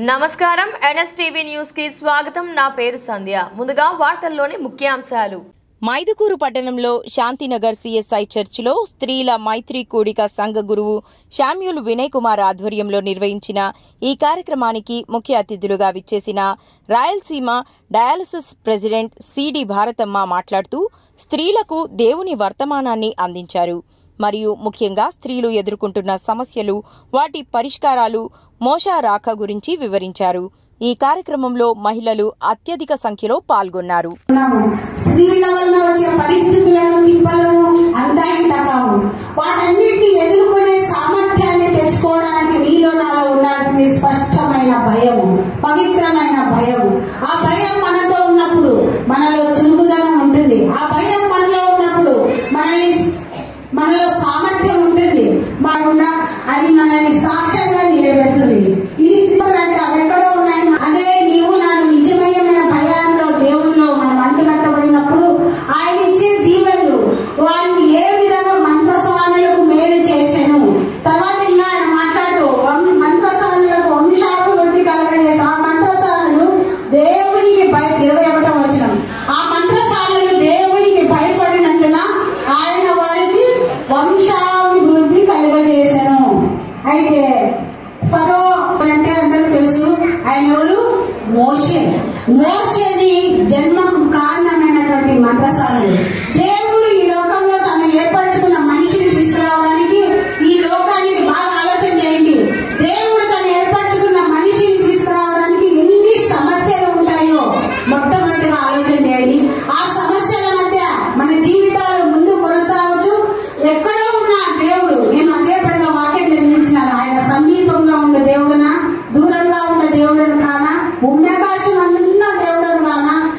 నమస్కారం NSTV news కి స్వాగతం. నా పేరు సంధ్య. ముందుగా వార్తల్లోని ముఖ్యాంశాలు. మైదుకూరు పట్టణంలో శాంతినగర్ సిఎస్ఐ చర్చిలో స్త్రీల మైత్రి కూడిక సంఘ గురువు శామ్యూల్ వినయ్ కుమార్ ఆధ్వర్యంలో నిర్వహించిన ఈ కార్యక్రమానికి ముఖ్య అతిథులుగా విచ్చేసిన Rayalaseema dialysis president CD Bharathamma మాట్లాడుతూ స్త్రీలకు దేవుని వర్తమానాన్ని అందించారు. మరియు ముఖ్యంగా స్త్రీలు ఎదుర్కొంటున్న సమస్యలు, వాటి పరిష్కారాలు, మోషా రాక గురించి వివరించారు. ఈ కార్యక్రమంలో మహిళలు అత్యధిక సంఖ్యలో పాల్గొన్నారు. స్త్రీల వల్ల వచ్చే పరిస్థితులను